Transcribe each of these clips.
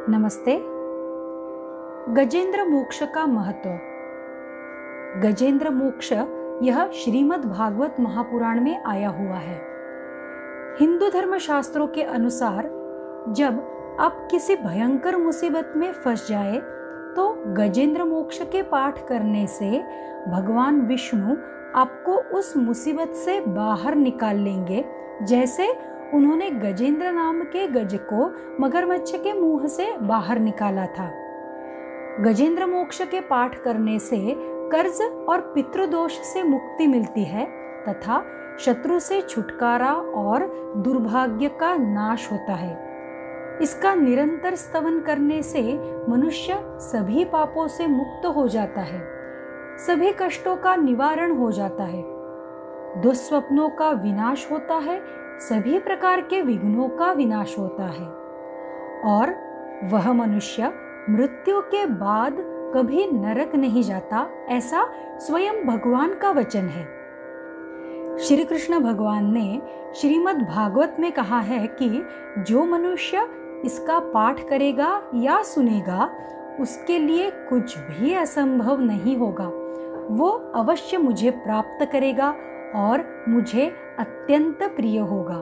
नमस्ते। गजेंद्र मोक्ष का महत्व। गजेंद्र मोक्ष यह श्रीमद् भागवत महापुराण में आया हुआ है। हिंदू धर्म शास्त्रों के अनुसार जब आप किसी भयंकर मुसीबत में फंस जाए तो गजेंद्र मोक्ष के पाठ करने से भगवान विष्णु आपको उस मुसीबत से बाहर निकाल लेंगे, जैसे उन्होंने गजेंद्र नाम के गज को मगरमच्छ के मुंह से बाहर निकाला था। गजेंद्र मोक्ष के पाठ करने से कर्ज और पितृदोष से मुक्ति मिलती है तथा शत्रु से छुटकारा और दुर्भाग्य का नाश होता है। इसका निरंतर स्तवन करने से मनुष्य सभी पापों से मुक्त हो जाता है, सभी कष्टों का निवारण हो जाता है, दुष्स्वप्नों का विनाश होता है, सभी प्रकार के विघ्नों का विनाश होता है और वह मनुष्य मृत्यु के बाद कभी नरक नहीं जाता, ऐसा स्वयं भगवान का वचन है। श्री कृष्ण भगवान ने श्रीमद् भागवत में कहा है कि जो मनुष्य इसका पाठ करेगा या सुनेगा उसके लिए कुछ भी असंभव नहीं होगा। वो अवश्य मुझे प्राप्त करेगा और मुझे अत्यंत प्रिय होगा।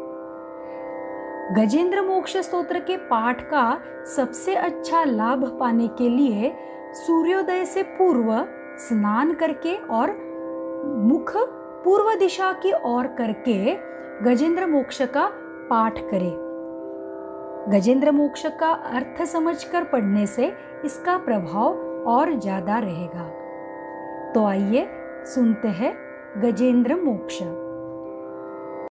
गजेंद्र मोक्ष स्तोत्र के पाठ का सबसे अच्छा लाभ पाने के लिए सूर्योदय से पूर्व स्नान करके और मुख पूर्व दिशा की ओर करके गजेंद्र मोक्ष का पाठ करें। गजेंद्र मोक्ष का अर्थ समझकर पढ़ने से इसका प्रभाव और ज्यादा रहेगा। तो आइए सुनते हैं गजेंद्र मोक्ष।